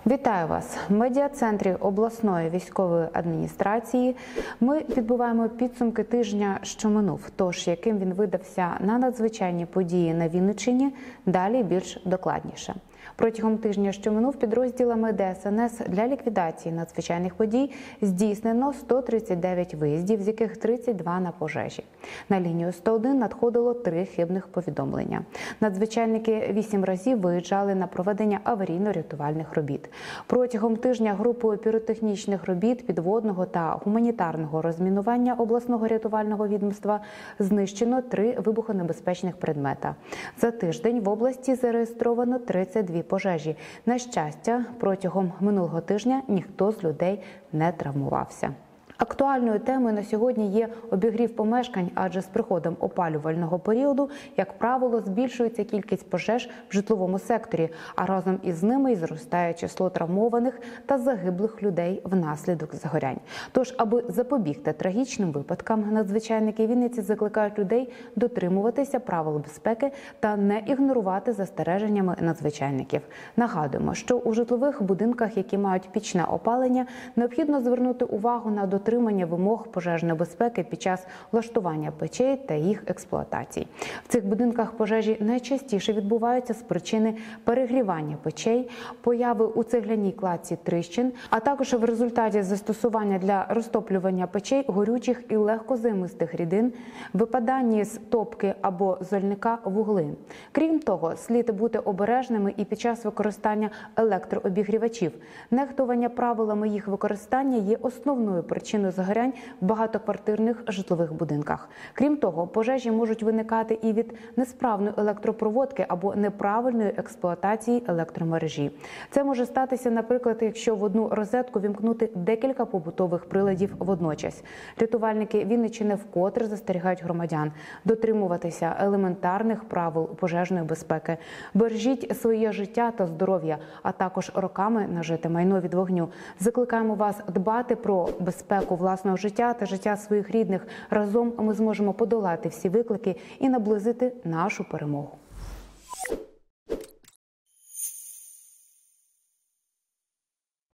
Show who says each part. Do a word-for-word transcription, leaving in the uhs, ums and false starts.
Speaker 1: Вітаю вас! В медіа-центрі обласної військової адміністрації ми підбиваємо підсумки тижня, що минув. Тож, яким він видався на надзвичайні події на Вінниччині, далі більш докладніше. Протягом тижня, що минув, підрозділами Де Ес Ен Ес для ліквідації надзвичайних подій здійснено сто тридцять дев'ять виїздів, з яких тридцять два на пожежі. На лінію сто один надходило три хибних повідомлення. Надзвичайники вісім разів виїжджали на проведення аварійно-рятувальних робіт. Протягом тижня групою піротехнічних робіт, підводного та гуманітарного розмінування обласного рятувального відомства знищено три вибухонебезпечних предмета. За тиждень в області зареєстровано тридцять дві пожежі. На щастя, протягом минулого тижня ніхто з людей не травмувався. Актуальною темою на сьогодні є обігрів помешкань, адже з приходом опалювального періоду, як правило, збільшується кількість пожеж в житловому секторі, а разом із ними і зростає число травмованих та загиблих людей внаслідок загорянь. Тож, аби запобігти трагічним випадкам, надзвичайники Вінниці закликають людей дотримуватися правил безпеки та не ігнорувати застереженнями надзвичайників. Нагадуємо, що у житлових будинках, які мають пічне опалення, необхідно звернути увагу на дотримання дотримання вимог пожежної безпеки під час влаштування печей та їх експлуатації. В цих будинках пожежі найчастіше відбуваються з причини перегрівання печей, появи у цегляній кладці тріщин, а також в результаті застосування для розтоплювання печей горючих і легкозаймистих рідин, випадання з топки або зольника вуглин. Крім того, слід бути обережними і під час використання електрообігрівачів. Нехтування правилами їх використання є основною причиною загорянь в багатоквартирних житлових будинках. Крім того, пожежі можуть виникати і від несправної електропроводки або неправильної експлуатації електромережі. Це може статися, наприклад, якщо в одну розетку вімкнути декілька побутових приладів водночас. Рятувальники Вінниччини вкотре застерігають громадян дотримуватися елементарних правил пожежної безпеки. Бережіть своє життя та здоров'я, а також роками нажите майно від вогню. Закликаємо вас дбати про безпеку власного життя та життя своїх рідних. Разом ми зможемо подолати всі виклики і наблизити нашу перемогу.